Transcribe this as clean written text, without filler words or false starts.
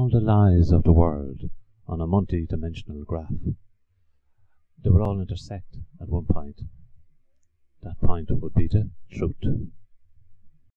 all the lies of the world on a multi-dimensional graph. They would all intersect at one point. That point would be the truth.